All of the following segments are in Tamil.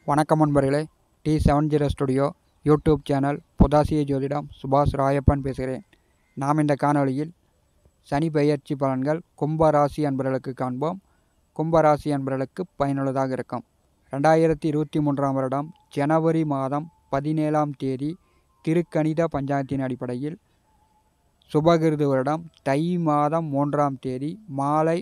வணக்கம் நண்பர்களே. T70 ஸ்டுடியோ யூடியூப் சேனல் புதாசிய ஜோதிடம் சுபாஷ் ராயப்பன் பேசுகிறேன். நாம் இந்த காணொளியில் சனி பெயர்ச்சி பலன்கள் கும்பராசி அன்பர்களுக்கு காண்போம். கும்பராசி அன்பர்களுக்கு பயனுள்ளதாக இருக்கும். 2023 வருடம் ஜனவரி மாதம் 17ஆம் தேதி திருக்கணித பஞ்சாங்கத்தின் அடிப்படையில் சுபகிருது வருடம் தை மாதம் 3ஆம் தேதி மாலை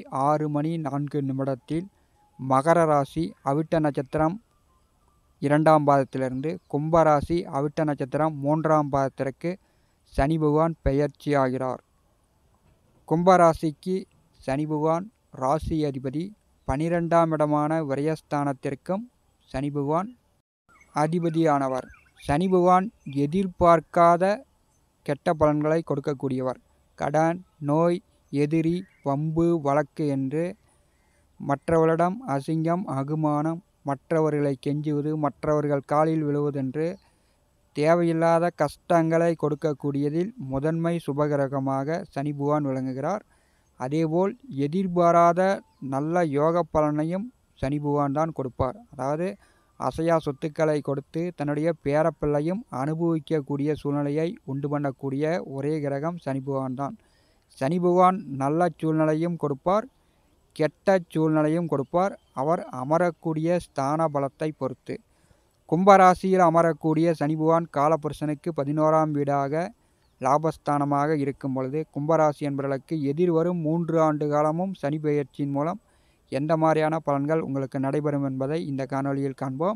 6:04 மகர ராசி அவிட்ட நட்சத்திரம் 2ஆம் பாதத்திலிருந்து கும்பராசி அவிட்ட நட்சத்திரம் 3ஆம் பாதத்திற்கு சனி பகவான் பெயர்ச்சி ஆகிறார். கும்பராசிக்கு சனி பகவான் ராசி அதிபதி. 12ஆம் இடமான விரயஸ்தானத்திற்கும் சனி பகவான் அதிபதியானவர். சனி பகவான் எதிர்பார்க்காத கெட்ட பலன்களை கொடுக்கக்கூடியவர். கடன், நோய், எதிரி, வம்பு, வழக்கு என்று மற்றவர்களிடம் அசிங்கம், அகுமானம், மற்றவர்களை கெஞ்சுவது, மற்றவர்கள் காலில் விழுவதென்று தேவையில்லாத கஷ்டங்களை கொடுக்கக்கூடியதில் முதன்மை சுபகிரகமாக சனி பகவான் விளங்குகிறார். அதேபோல் எதிர்பாராத நல்ல யோக பலனையும் சனி பகவான் தான் கொடுப்பார். அதாவது அசையா சொத்துக்களை கொடுத்து தன்னுடைய பேரப்பிள்ளையும் அனுபவிக்கக்கூடிய சூழ்நிலையை உண்டு பண்ணக்கூடிய ஒரே கிரகம் சனி பகவான் தான். சனி பகவான் நல்ல சூழ்நிலையும் கொடுப்பார், கெட்ட சூழ்நிலையும் கொடுப்பார். அவர் அமரக்கூடிய ஸ்தான பலத்தை பொறுத்து. கும்பராசியில் அமரக்கூடிய சனி பகவான் காலபுருஷனுக்கு 11ஆம் வீடாக லாபஸ்தானமாக இருக்கும் பொழுது கும்பராசி என்பவர்களுக்கு எதிர்வரும் 3 ஆண்டு காலமும் சனி பெயர்ச்சியின் மூலம் எந்த மாதிரியான பலன்கள் உங்களுக்கு நடைபெறும் என்பதை இந்த காணொளியில் காண்போம்.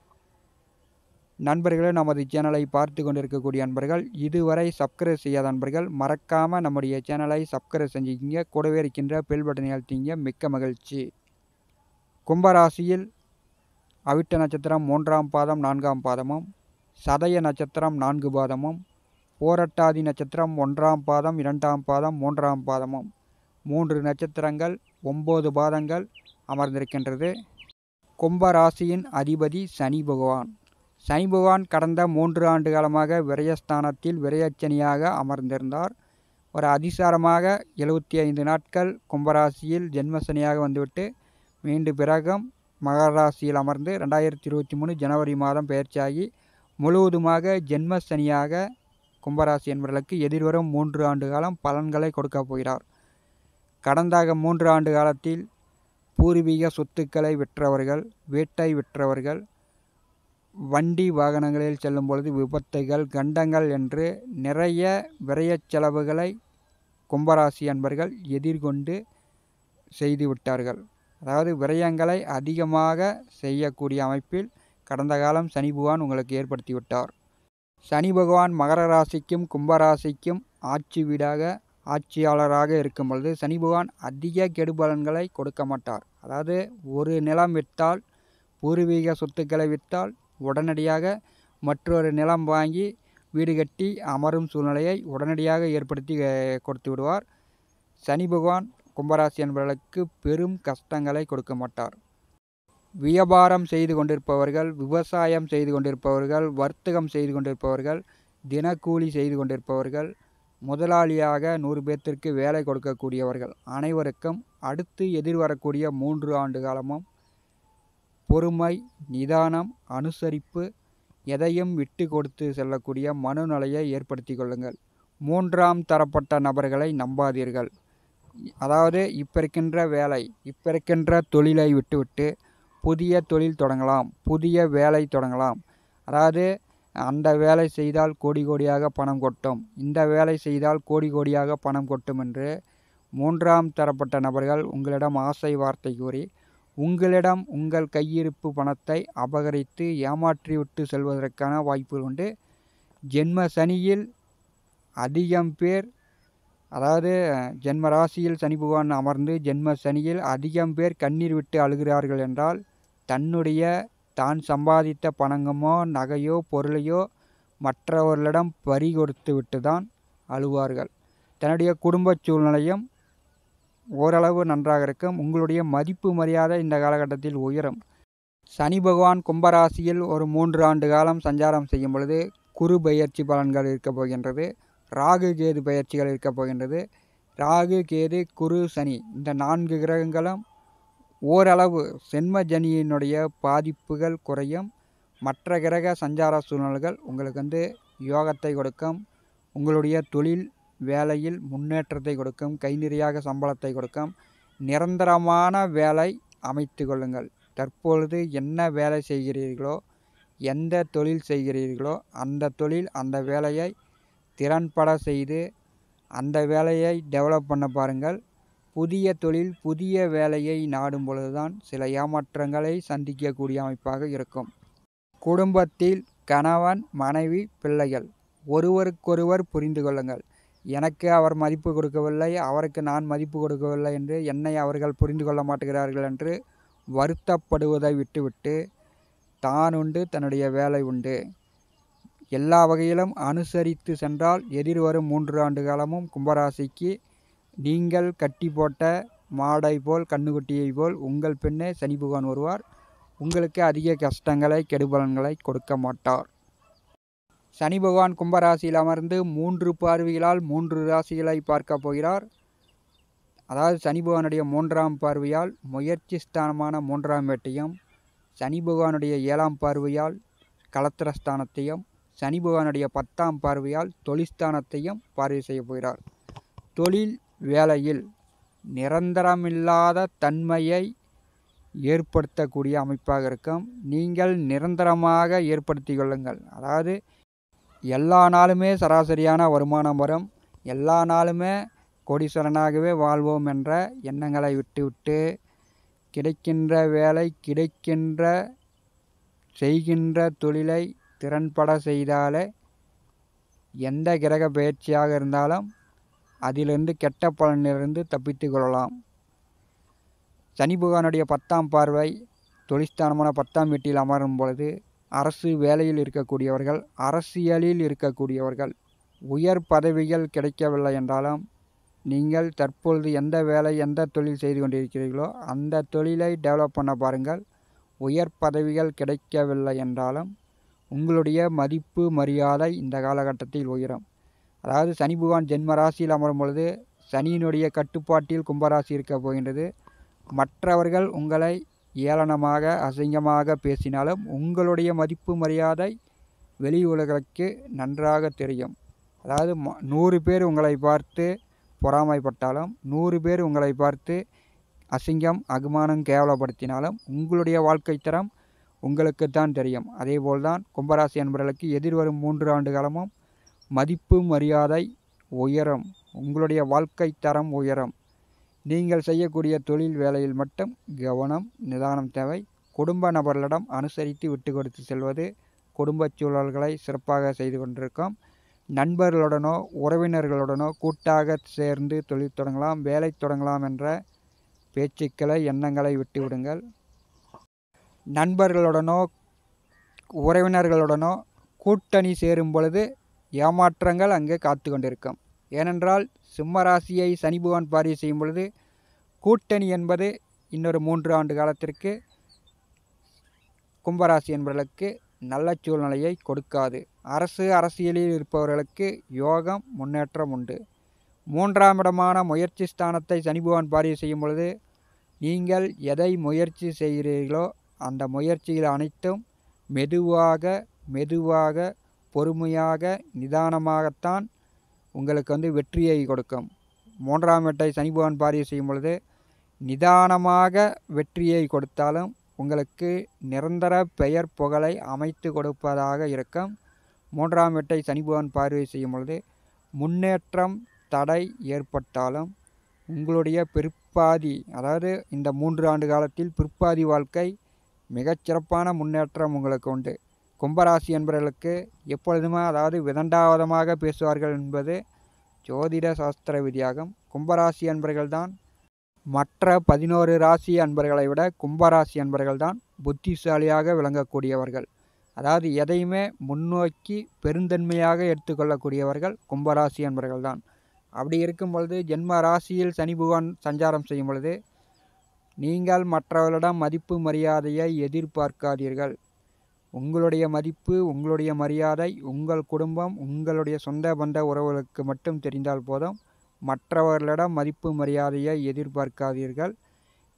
நண்பர்களே, நமது சேனலை பார்த்து கொண்டிருக்கக்கூடிய நண்பர்கள் இதுவரை சப்ஸ்கிரைப் செய்யாத நண்பர்கள் மறக்காமல் நம்முடைய சேனலை சப்ஸ்கிரைப் செஞ்சுக்கிங்க. கூடவே இருக்கின்ற பெல் பட்டனை அழுத்திங்க. மிக்க மகிழ்ச்சி. கும்பராசியில் அவிட்ட நட்சத்திரம் 3ஆம் பாதம் 4ஆம் பாதமும், சதய நட்சத்திரம் 4 பாதமும், போரட்டாதி நட்சத்திரம் 1ஆம் பாதம் 2ஆம் பாதம் 3ஆம் பாதமும் 3 நட்சத்திரங்கள் 9 பாதங்கள் அமர்ந்திருக்கின்றது. கும்பராசியின் அதிபதி சனி பகவான். சனி பகவான் கடந்த 3 ஆண்டு காலமாக விரயஸ்தானத்தில் விரயச்சனியாக அமர்ந்திருந்தார். ஒரு அதிசாரமாக 75 நாட்கள் கும்பராசியில் ஜென்மசனியாக வந்துவிட்டு மீண்டும் பிறகும் மகர ராசியில் அமர்ந்து 2023 ஜனவரி மாதம் பெயர்ச்சியாகி முழுவதுமாக ஜென்மசனியாக கும்பராசி என்பவர்களுக்கு எதிர்வரும் 3 ஆண்டு காலம் பலன்களை கொடுக்கப் போகிறார். கடந்த 3 ஆண்டு காலத்தில் பூர்வீக சொத்துக்களை விற்றவர்கள், வீட்டை விற்றவர்கள், வண்டி வாகனங்களில் செல்லும் பொழுது விபத்துகள், கண்டங்கள் என்று நிறைய விரயச் செலவுகளை கும்பராசி அன்பர்கள் எதிர்கொண்டு செய்துவிட்டார்கள். அதாவது விரயங்களை அதிகமாக செய்யக்கூடிய அமைப்பில் கடந்த காலம் சனி பகவான் உங்களுக்கு ஏற்படுத்திவிட்டார். சனி பகவான் மகர ராசிக்கும் கும்பராசிக்கும் ஆட்சி வீடாக ஆட்சியாளராக இருக்கும் பொழுது சனி பகவான் அதிக கெடுபலன்களை கொடுக்க மாட்டார். அதாவது ஒரு நிலம் விற்றால், பூர்வீக சொத்துக்களை விற்றால் உடனடியாக மற்றொரு நிலம் வாங்கி வீடு கட்டி அமரும் சூழ்நிலையை உடனடியாக ஏற்படுத்தி கொடுத்து விடுவார். சனி பகவான் கும்பராசி என்பவர்களுக்கு பெரும் கஷ்டங்களை கொடுக்க மாட்டார். வியாபாரம் செய்து கொண்டிருப்பவர்கள், விவசாயம் செய்து கொண்டிருப்பவர்கள், வர்த்தகம் செய்து கொண்டிருப்பவர்கள், தினக்கூலி செய்து கொண்டிருப்பவர்கள், முதலாளியாக 100 பேர்த்திற்கு வேலை கொடுக்கக்கூடியவர்கள் அனைவருக்கும் அடுத்து எதிர்வரக்கூடிய 3 ஆண்டு காலமும் பொறுமை, நிதானம், அனுசரிப்பு, எதையும் விட்டு கொடுத்து செல்லக்கூடிய மனநிலையை ஏற்படுத்தி கொள்ளுங்கள். 3ஆம் தரப்பட்ட நபர்களை நம்பாதீர்கள். அதாவது இப்போ இருக்கின்ற வேலை, இப்போ இருக்கின்ற தொழிலை விட்டுவிட்டு புதிய தொழில் தொடங்கலாம், புதிய வேலை தொடங்கலாம். அதாவது அந்த வேலை செய்தால் கோடி கோடியாக பணம் கொட்டும், இந்த வேலை செய்தால் கோடி கோடியாக பணம் கொட்டும் என்று 3ஆம் தரப்பட்ட நபர்கள் உங்களிடம் ஆசை வார்த்தை கூறி உங்களிடம் உங்கள் கையிருப்பு பணத்தை அபகரித்து ஏமாற்றிவிட்டு செல்வதற்கான வாய்ப்புகள் உண்டு. ஜென்ம சனியில் அதிகம் பேர், அதாவது ஜென்ம ராசியில் சனி பகவான் அமர்ந்து ஜென்ம சனியில் அதிகம் பேர் கண்ணீர் விட்டு அழுகிறார்கள் என்றால் தான் சம்பாதித்த பணங்கமோ நகையோ பொருளையோ மற்றவர்களிடம் பறி கொடுத்து விட்டு தான் அழுவார்கள். தன்னுடைய குடும்ப சூழ்நிலையும் ஓரளவு நன்றாக இருக்கும். உங்களுடைய மதிப்பு மரியாதை இந்த காலகட்டத்தில் உயரும். சனி பகவான் கும்பராசியில் ஒரு 3 ஆண்டு காலம் சஞ்சாரம் செய்யும் பொழுது குரு பெயர்ச்சி பலன்கள் இருக்கப் போகின்றது, ராகு கேது பெயர்ச்சிகள் இருக்கப் போகின்றது. ராகு, கேது, குரு, சனி இந்த 4 கிரகங்களும் ஓரளவு சென்மஜனியினுடைய பாதிப்புகள் குறையும். மற்ற கிரக சஞ்சார சூழ்நிலைகள் உங்களுக்கு யோகத்தை கொடுக்கும். உங்களுடைய தொழில் வேலையில் முன்னேற்றத்தை கொடுக்கும். கை நிறையாக சம்பளத்தை கொடுக்கும். நிரந்தரமான வேலை அமைத்து கொள்ளுங்கள். தற்பொழுது என்ன வேலை செய்கிறீர்களோ, எந்த தொழில் செய்கிறீர்களோ அந்த தொழில் அந்த வேலையை திறன்பட செய்து அந்த வேலையை டெவலப் பண்ண பாருங்கள். புதிய தொழில் புதிய வேலையை நாடும் பொழுதுதான் சில ஏமாற்றங்களை சந்திக்கக்கூடிய அமைப்பாக இருக்கும். குடும்பத்தில் கணவன் மனைவி பிள்ளைகள் ஒருவருக்கொருவர் புரிந்து கொள்ளுங்கள். எனக்கு அவர் மதிப்பு கொடுக்கவில்லை, அவருக்கு நான் மதிப்பு கொடுக்கவில்லை என்று என்னை அவர்கள் புரிந்து கொள்ள மாட்டுகிறார்கள் என்று வருத்தப்படுவதை விட்டுவிட்டு தான் உண்டு தன்னுடைய வேலை உண்டு எல்லா வகையிலும் அனுசரித்து சென்றால் எதிர்வரும் 3 ஆண்டு காலமும் கும்பராசிக்கு நீங்கள் கட்டி போட்ட மாடை போல் கண்ணுக்குட்டியை போல் உங்கள் பின்னே சனி பகவான் வருவார். உங்களுக்கு அதிக கஷ்டங்களை கெடுபலன்களை கொடுக்க மாட்டார். சனி பகவான் கும்பராசியில் அமர்ந்து 3 பார்வைகளால் 3 ராசிகளை பார்க்க போகிறார். அதாவது சனி பகவானுடைய 3ஆம் பார்வையால் முயற்சி ஸ்தானமான 3ஆம் வீட்டையும், சனி பகவானுடைய 7ஆம் பார்வையால் கலத்திரஸ்தானத்தையும், சனி பகவானுடைய 10ஆம் பார்வையால் தொழில்ஸ்தானத்தையும் பார்வை செய்ய போகிறார். தொழில் வேலையில் நிரந்தரமில்லாத தன்மையை ஏற்படுத்தக்கூடிய அமைப்பாக இருக்கும். நீங்கள் நிரந்தரமாக ஏற்படுத்தி கொள்ளுங்கள். அதாவது எல்லா நாளுமே சராசரியான வருமானம் வரும், எல்லா நாளுமே கோடீஸ்வரனாகவே வாழ்வோம் என்ற எண்ணங்களை விட்டுவிட்டு கிடைக்கின்ற வேலை கிடைக்கின்ற செய்கின்ற தொழிலை திறன்பட செய்தாலே எந்த கிரக பயிற்சியாக இருந்தாலும் அதிலிருந்து கெட்ட பலனிலிருந்து தப்பித்து கொள்ளலாம். சனி பகவானுடைய 10ஆம் பார்வை தொழில்ஸ்தானமான 10ஆம் வீட்டில் அமரும் பொழுது அரசு வேலையில் இருக்கக்கூடியவர்கள், அரசியலில் இருக்கக்கூடியவர்கள் உயர் பதவிகள் கிடைக்கவில்லை என்றாலும் நீங்கள் தற்பொழுது எந்த வேலை எந்த தொழில் செய்து கொண்டிருக்கிறீர்களோ அந்த தொழிலை டெவலப் பண்ண பாருங்கள். உயர் பதவிகள் கிடைக்கவில்லை என்றாலும் உங்களுடைய மதிப்பு மரியாதை இந்த காலகட்டத்தில் உயரும். அதாவது சனி பகவான் ஜென்ம ராசியில் அமரும் பொழுது சனியினுடைய கட்டுப்பாட்டில் கும்பராசி இருக்க போகின்றது. மற்றவர்கள் உங்களை ஏளனமாக அசிங்கமாக பேசினாலும் உங்களுடைய மதிப்பு மரியாதை வெளி உலகிற்கு நன்றாக தெரியும். அதாவது 100 பேர் உங்களை பார்த்து பொறாமைப்பட்டாலும் 100 பேர் உங்களை பார்த்து அசிங்கம் அகுமானம் கேவலப்படுத்தினாலும் உங்களுடைய வாழ்க்கை தரம் உங்களுக்குத்தான் தெரியும். அதேபோல்தான் கும்பராசி என்பவர்களுக்கு எதிர்வரும் 3 ஆண்டு காலமும் மதிப்பு மரியாதை உயரும். உங்களுடைய வாழ்க்கை தரம் உயரும். நீங்கள் செய்யக்கூடிய தொழில் வேலையில் மட்டும் கவனம் நிதானம் தேவை. குடும்ப நபர்களிடம் அனுசரித்து விட்டு கொடுத்து செல்வது குடும்ப சூழல்களை சிறப்பாக செய்து கொண்டிருக்கும். நண்பர்களுடனோ உறவினர்களுடனோ கூட்டாக சேர்ந்து தொழில் தொடங்கலாம், வேலை தொடங்கலாம் என்ற பேச்சுக்களை எண்ணங்களை விட்டுவிடுங்கள். நண்பர்களுடனோ உறவினர்களுடனோ கூட்டணி சேரும் பொழுது ஏமாற்றங்கள் அங்கே காத்து கொண்டிருக்கும். ஏனென்றால் சிம்ம ராசியை சனி பகவான் பார்வை செய்யும் பொழுது கூட்டணி என்பது இன்னொரு 3 ஆண்டு காலத்திற்கு கும்பராசி என்பவர்களுக்கு நல்ல சூழ்நிலையை கொடுக்காது. அரசியலில் இருப்பவர்களுக்கு யோகம் முன்னேற்றம் உண்டு. 3ஆம் இடமான முயற்சி ஸ்தானத்தை சனி பகவான் பார்வை செய்யும் பொழுது நீங்கள் எதை முயற்சி செய்கிறீர்களோ அந்த முயற்சிகள் அனைத்தும் மெதுவாக பொறுமையாக நிதானமாகத்தான் உங்களுக்கு வெற்றியை கொடுக்கும். 3ஆம் வீட்டை சனி பகவான் பார்வை செய்யும் பொழுது நிதானமாக வெற்றியை கொடுத்தாலும் உங்களுக்கு நிரந்தர பெயர் புகழை அமைத்து கொடுப்பதாக இருக்கும். 3ஆம் வீட்டை சனி பகவான் பார்வை செய்யும் பொழுது முன்னேற்றம் தடை ஏற்பட்டாலும் உங்களுடைய பிற்பாதி, அதாவது இந்த 3 ஆண்டு காலத்தில் பிற்பாதி வாழ்க்கை மிகச்சிறப்பான முன்னேற்றம் உங்களுக்கு உண்டு. கும்பராசி என்பவர்களுக்கு எப்பொழுதுமே அதாவது விதண்டாவதமாக பேசுவார்கள் என்பது ஜோதிட சாஸ்திர விதியாகும். கும்பராசி என்பவர்கள்தான் மற்ற 11 ராசி அன்பர்களை விட கும்பராசி அன்பர்கள்தான் புத்திசாலியாக விளங்கக்கூடியவர்கள். அதாவது எதையுமே முன்னோக்கி பெருந்தன்மையாக எடுத்துக்கொள்ளக்கூடியவர்கள் கும்பராசி அன்பர்கள்தான். அப்படி இருக்கும் பொழுது ஜென்ம ராசியில் சனி பகவான் சஞ்சாரம் செய்யும் பொழுது நீங்கள் மற்றவர்களிடம் மதிப்பு மரியாதையை எதிர்பார்க்காதீர்கள். உங்களுடைய மதிப்பு உங்களுடைய மரியாதை உங்கள் குடும்பம் உங்களுடைய சொந்த பந்த உறவுகளுக்கு மட்டும் தெரிந்தால் போதும். மற்றவர்களிடம் மதிப்பு மரியாதையை எதிர்பார்க்காதீர்கள்.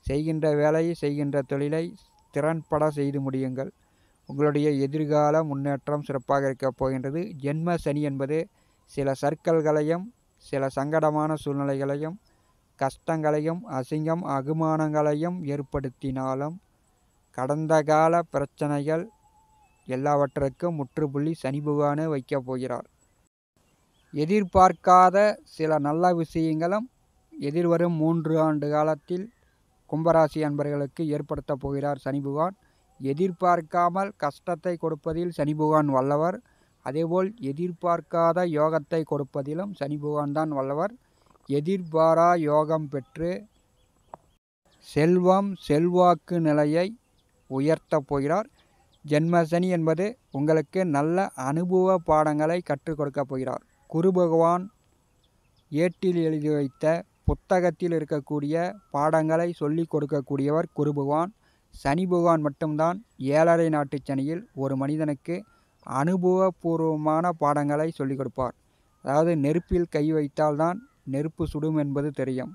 செய்கின்ற வேலையை செய்கின்ற தொழிலை திறன்பட செய்து முடியுங்கள். உங்களுடைய எதிர்கால முன்னேற்றம் சிறப்பாக இருக்கப் போகின்றது. ஜென்ம சனி என்பது சில சர்க்கல்களையும் சில சங்கடமான சூழ்நிலைகளையும் கஷ்டங்களையும் அசிங்கம் அவமானங்களையும் ஏற்படுத்தினாலும் கடந்த கால பிரச்சனைகள் எல்லாவற்றுக்கும் முற்றுப்புள்ளி சனி பகவானே வைக்கப் போகிறார். எதிர்பார்க்காத சில நல்ல விஷயங்களும் எதிர்வரும் 3 ஆண்டு காலத்தில் கும்பராசி அன்பர்களுக்கு ஏற்படுத்தப் போகிறார் சனி பகவான். எதிர்பார்க்காமல் கஷ்டத்தை கொடுப்பதில் சனி பகவான் வல்லவர். அதேபோல் எதிர்பார்க்காத யோகத்தை கொடுப்பதிலும் சனி பகவான் தான் வல்லவர். எதிர்பாரா யோகம் பெற்று செல்வம் செல்வாக்கு நிலையை உயர்த்தப் போகிறார். ஜென்மசனி என்பது உங்களுக்கு நல்ல அனுபவ பாடங்களை கற்றுக் கொடுக்கப் போகிறார். குரு பகவான் ஏட்டில் எழுதி வைத்த புத்தகத்தில் இருக்கக்கூடிய பாடங்களை சொல்லிக் கொடுக்கக்கூடியவர் குரு பகவான். சனி பகவான் மட்டும்தான் 7.5 நாட்டு சனியில் ஒரு மனிதனுக்கு அனுபவபூர்வமான பாடங்களை சொல்லிக் கொடுப்பார். அதாவது நெருப்பில் கை வைத்தால்தான் நெருப்பு சுடும் என்பது தெரியும்.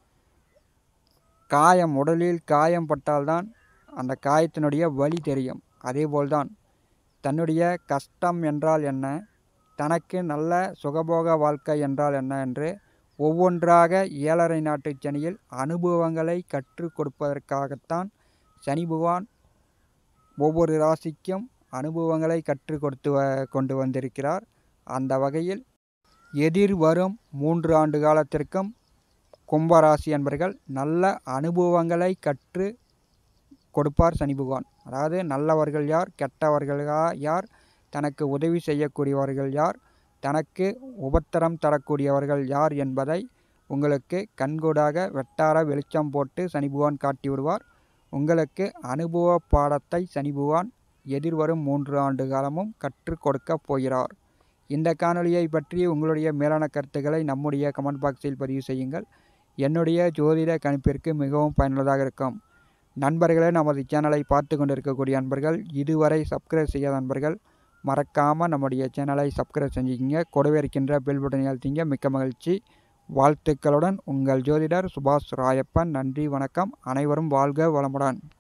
உடலில் காயம் பட்டால்தான் அந்த காயத்தினுடைய வலி தெரியும். அதேபோல்தான் தன்னுடைய கஷ்டம் என்றால் என்ன, தனக்கு நல்ல சுகபோக வாழ்க்கை என்றால் என்ன என்று ஒவ்வொன்றாக 7.5 நாட்டு சனியில் அனுபவங்களை கற்றுக் கொடுப்பதற்காகத்தான் சனி பகவான் ஒவ்வொரு ராசிக்கும் அனுபவங்களை கற்றுக் கொண்டு வந்திருக்கிறார். அந்த வகையில் எதிர்வரும் 3 ஆண்டு காலத்திற்கும் கும்பராசி என்பர்கள் நல்ல அனுபவங்களை கற்று கொடுப்பார் சனி பகவான். அதாவது நல்லவர்கள் யார், கெட்டவர்கள் யார், தனக்கு உதவி செய்யக்கூடியவர்கள் யார், தனக்கு உபத்திரம் தரக்கூடியவர்கள் யார் என்பதை உங்களுக்கு கண்கூடாக வெட்டார வெளிச்சம் போட்டு சனி பகவான் காட்டி விடுவார். உங்களுக்கு அனுபவ பாடத்தை சனி பகவான் எதிர்வரும் 3 ஆண்டு காலமும் கற்றுக் கொடுக்கப் போகிறார். இந்த காணொலியை பற்றி உங்களுடைய மேலான கருத்துக்களை நம்முடைய கமெண்ட் பாக்ஸில் பதிவு செய்யுங்கள். என்னுடைய ஜோதிட கணிப்பிற்கு மிகவும் பயனுள்ளதாக இருக்கும். நண்பர்களே, நமது சேனலை பார்த்து கொண்டிருக்கக்கூடிய நண்பர்கள் இதுவரை சப்ஸ்கிரைப் செய்யாத நண்பர்கள் மறக்காமல் நம்முடைய சேனலை சப்ஸ்கிரைப் செஞ்சுக்கிங்க. கூடவே இருக்கின்ற பெல் பட்டனை அழுத்திங்க. மிக்க மகிழ்ச்சி. வாழ்த்துக்களுடன் உங்கள் ஜோதிடர் சுபாஷ் ராயப்பன். நன்றி, வணக்கம். அனைவரும் வாழ்க வளமுடன்.